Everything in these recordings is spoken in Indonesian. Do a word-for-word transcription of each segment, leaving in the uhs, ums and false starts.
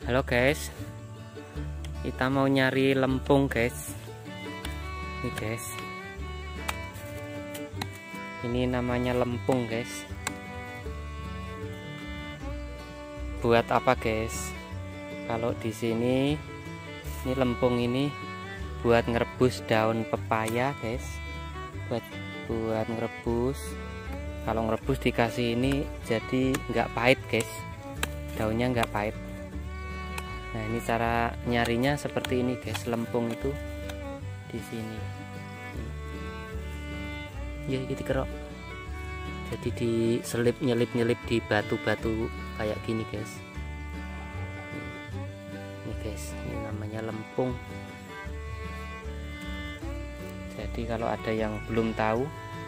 Halo guys, kita mau nyari lempung guys. Ini guys, ini namanya lempung guys. Buat apa guys? Kalau di sini ini lempung ini buat ngerebus daun pepaya guys. Buat buat ngerebus. Kalau ngerebus dikasih ini jadi nggak pahit guys. Daunnya nggak pahit. Nah, ini cara nyarinya seperti ini guys. Lempung itu di sini. Ya, gitu kerok. Jadi diselip nyelip-nyelip di batu-batu kayak gini guys. Ini guys, ini namanya lempung. Jadi kalau ada yang belum tahu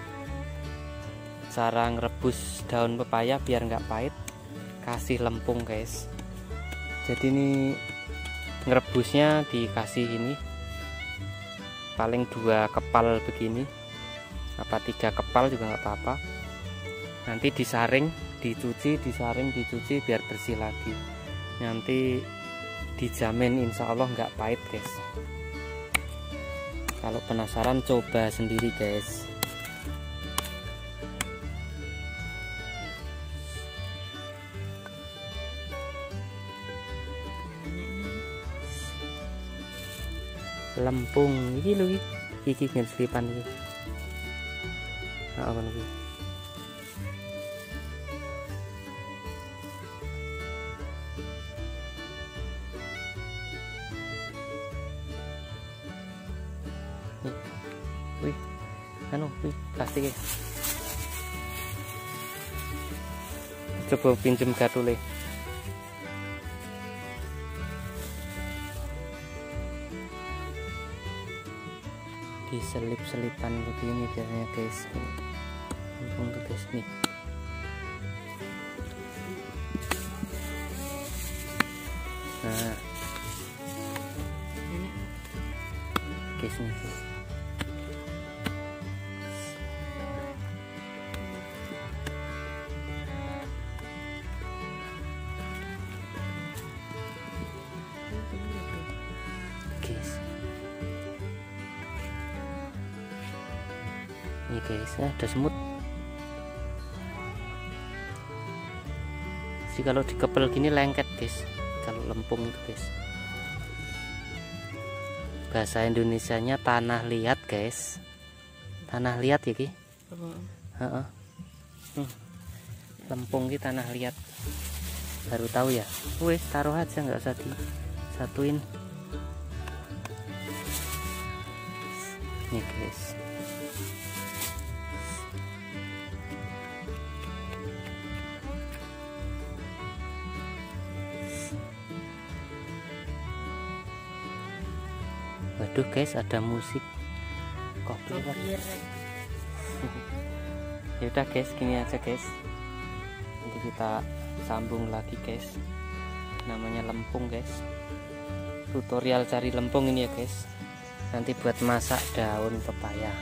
cara ngerebus daun pepaya biar nggak pahit, kasih lempung guys. Jadi ini ngerebusnya dikasih ini paling dua kepal begini, apa tiga kepal juga nggak apa-apa. Nanti disaring, dicuci, disaring, dicuci biar bersih lagi. Nanti dijamin insya Allah nggak pahit guys. Kalau penasaran coba sendiri guys. Lempung iki lho iki iki selipan iki. Apa lagi? Wih, anu, wih, plastik ya. Coba pinjem gatule. Diselip-selipan begini biasanya guys. Lempung tuh guys nih. Nah, guys nih guys. Ini guys, nah, ada semut. Jadi kalau dikepel gini lengket guys. Kalau lempung itu guys. Bahasa Indonesianya tanah liat guys. Tanah liat ya ki. Heeh. Hmm. Lempung ki tanah liat. Baru tahu ya. Wes taruh aja nggak usah disatuin. Nih guys. Waduh guys, ada musik copyright. Ya udah guys, gini aja guys. Nanti kita sambung lagi guys. Namanya lempung guys. Tutorial cari lempung ini ya guys. Nanti buat masak daun pepaya.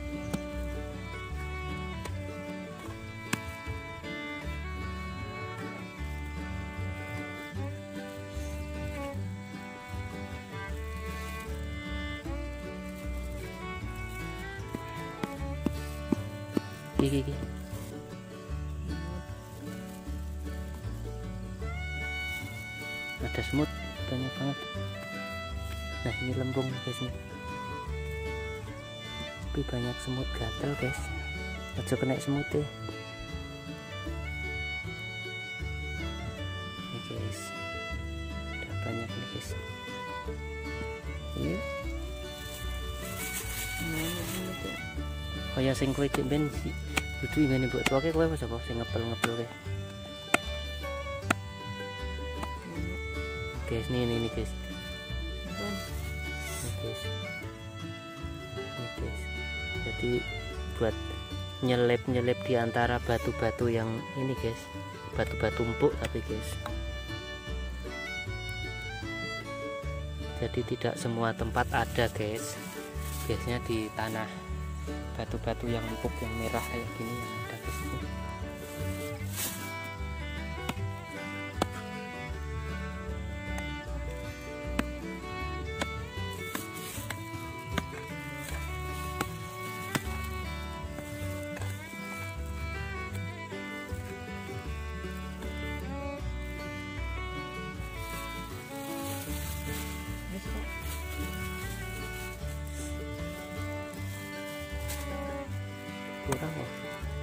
Gigi, gigi. Ada semut banyak banget. Nah, ini lempung guys nih. Tapi banyak semut gatel guys. Aja kena semut deh. Ini guys. Udah banyak nih guys. Ini. Kaya sing kowe cek ben si dudu ngene mbok tuwake kowe wis apa sing ngepel-ngepel kowe. Guys, nih ini nih guys. Nih guys. Nih guys. Jadi buat nyelip-nyelip di antara batu-batu yang ini guys. Batu-batu empuk tapi guys. Jadi tidak semua tempat ada guys. Biasanya di tanah batu-batu yang empuk yang merah kayak gini yang ada guys. kurang loh.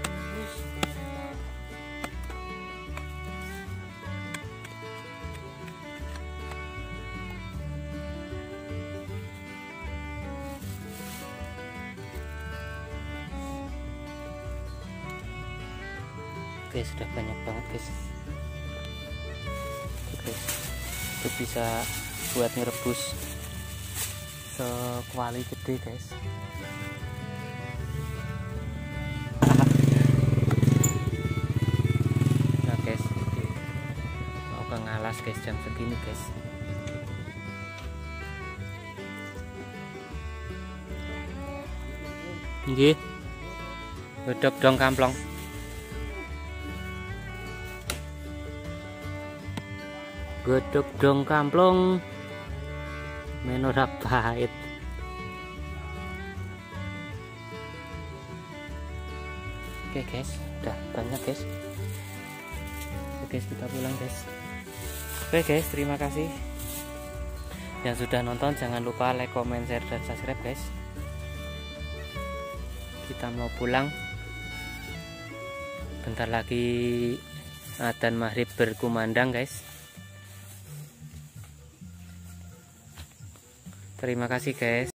Oke, sudah banyak banget guys. Oke guys, itu bisa buat ngerebus sekuali gede guys. Nah guys, mau ke ngalas guys jam segini guys. Nggih, godhog dong kamplong. Godhog dong kamplong menora pahit. Oke guys, udah banyak guys. Oke guys, kita pulang guys. Oke guys, terima kasih yang sudah nonton. Jangan lupa like, comment, share, dan subscribe guys. Kita mau pulang, bentar lagi adzan maghrib berkumandang guys. Terima kasih guys.